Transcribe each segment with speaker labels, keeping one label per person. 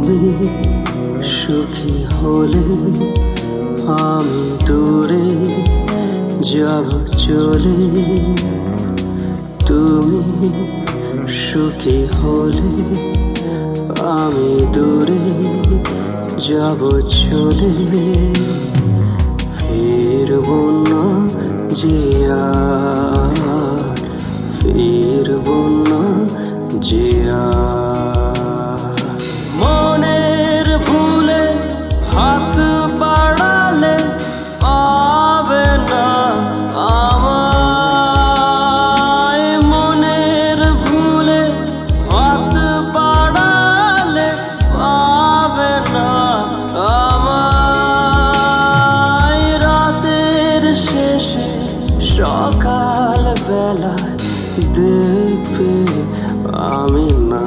Speaker 1: তুমি সুখী হলে আমি দূরে যাব চলে। তুমি সুখী হলে আমি দূরে যাব চলে। ফিরব না যে আর, ফিরব না যে আর। মনের ভুলে হাত বাড়ালে পাবে না আমায়। মনের ভুলে হাত বাড়ালে পাবে না আমায়। রাতের শেষে সকাল বেলায় দেখবে আমি না।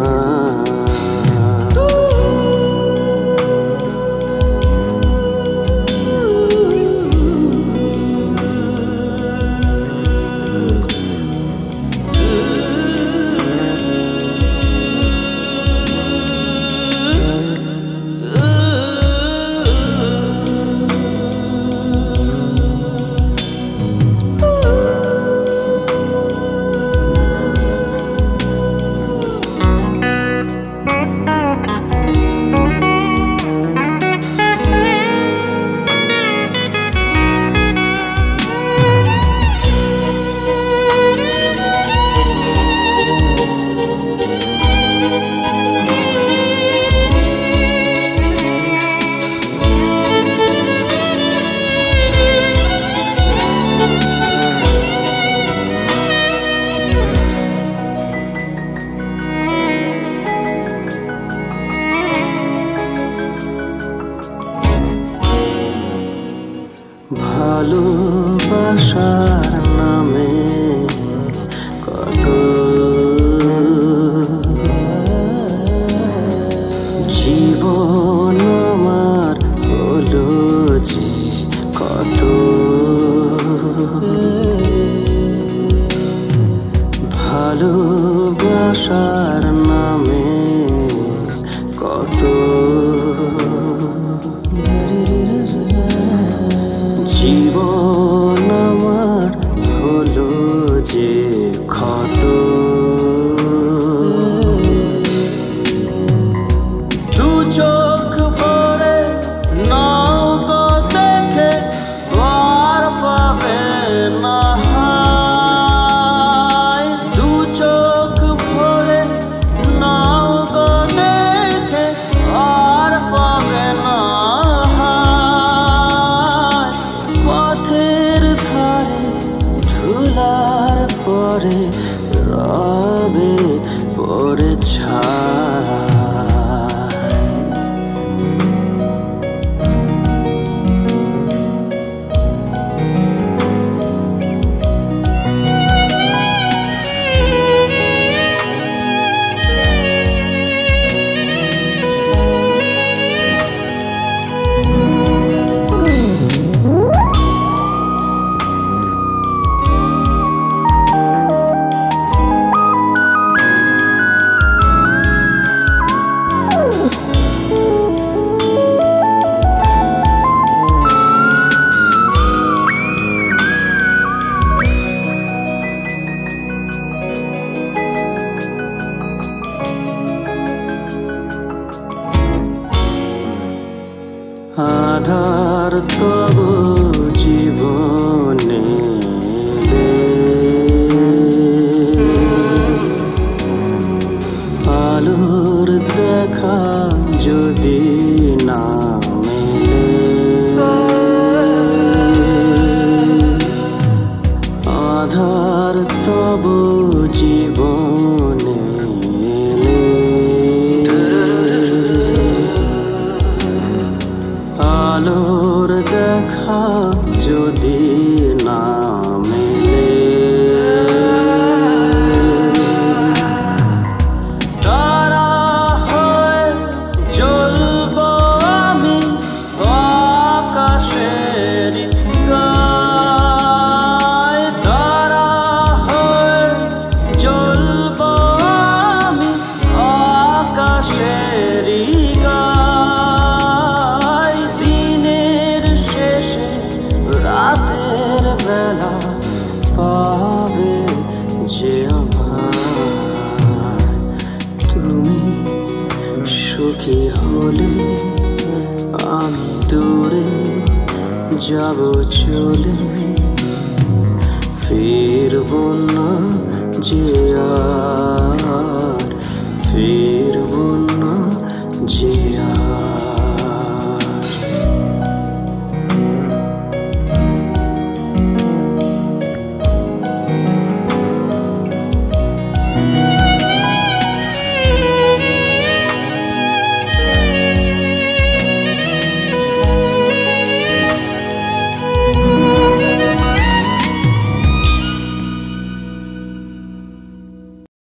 Speaker 1: ভালোবাসার নামে কত জীবন আমার হলো যে কত। ভালোবাসার নামে কত জীবন আমার হলো যে ক্ষত। দু চোখ ভরে নাও গো দেখে আর পাবে না। দু চোখ ভরে নাও গো দেখে আর পাবে না। পথের ধারে ধুলার পরে রবে পরে ছায়। আধার তবু জীবনে আলোর দেখা যদি না মেলে। আধার তবু জীবনে আলোর দেখা যদি না মেলে। তারা হয়ে জ্বলব আমি আকাশের গায়। তারা সুরেরই গাই দিনের শেষে রাতের বেলা পাবে যে আমায়। তুমি সুখী হলে আমি দূরে যাব চলে, ফিরব না যে আর ফিরব না।